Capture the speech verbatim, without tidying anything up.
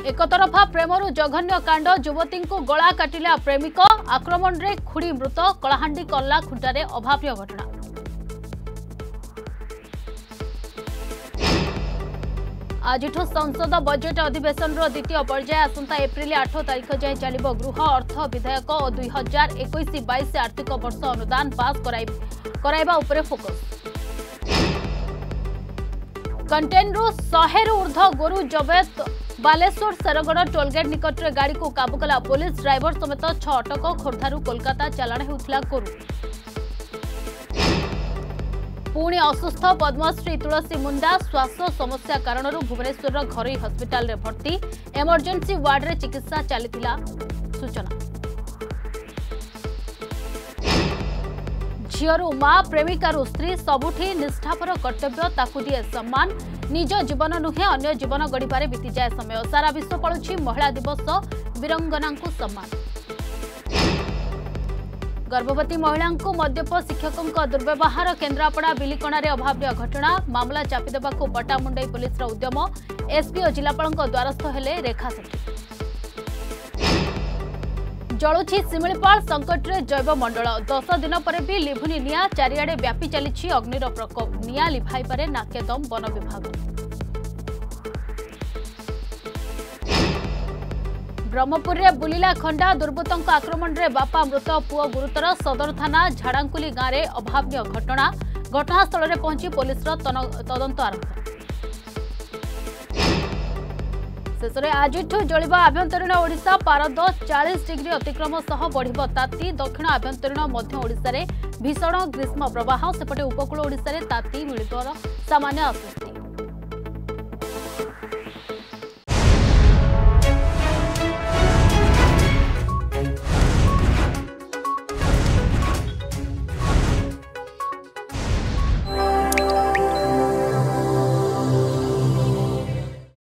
एकतरफा प्रेमरु जघन्य कांड युवती को गला काटिला प्रेमिक आक्रमण रे खुड़ी मृत कलाहांडी कल्ला खुंटारे अभाव्य घटना। आज संसद बजेट अधिवेशन द्वितीय पर्याय आसंता एप्रिल आठ तारीख जाए चलिब। गृह अर्थ विधेयक और दुई हजार एक बैश आर्थिक वर्ष अनुदान पास कराइबा उपरे फोकस। कंटेनरु शहे ऊर्ध गोरु जबत बालेश्वर शेरगढ़ टोलगेट निकट में गाड़ी को काबू कला पुलिस। ड्राइवर समेत छह अटक। खोर्धारू कोलकाता चालाण होउथिला गोरु। पुणी असुस्थ पद्मश्री तुलसी मुंडा श्वास समस्या कारण भुवनेश्वर घरोई हस्पिटाल रे भर्ती। इमरजेंसी वार्ड रे चिकित्सा चलीथिला सूचना। झीरु मां प्रेमिकारु स्त्री सबुठी निष्ठापर कर्तव्य ताकू दिए सम्मान। निज जीवन नुहे अन्य जीवन गढ़िबारे बीती जाए समय। सारा विश्व पड़ुछि महिला दिवस वीरंगना को सम्मान। गर्भवती महिला को मद्यप शिक्षकों दुर्व्यवहार केन्द्रापड़ा बिलिकणा रे अभाव्य घटना। मामला चापी देबाकू पटामुंडई पुलिस उद्यम। एसपी और जिलापाल द्वारस्थ हेले रेखा सेठी। जलुछि शिमिलीपाल संकट रे जैव मंडल। दस दिन पर भी लिभुनी निया चारिआडे व्यापी चली अग्निर प्रकोप। निया लिभाइबारे नाकेदम वन विभाग। ब्रह्मपुर रे बुलिला खंडा दुर्बृत्तों आक्रमण रे बापा मृत पुओ गुरुतर। सदर थाना झाड़ांकुली गाँव में अभाव्य घटना। घटनास्थल में पहुंची पुलिस तदंत आरंभ। शेष में आज जलिबा आभ्यंतरीण ओडिशा। पारद चालीस डिग्री अतिक्रम सह बढ़िब ताती। दक्षिण आभ्यंतरीण मध्य ओडिशा रे भीषण ग्रीष्म प्रवाह। सेपटे उपकूल ओडिशा रे ताती मिलिବାର सामान्य आशंका।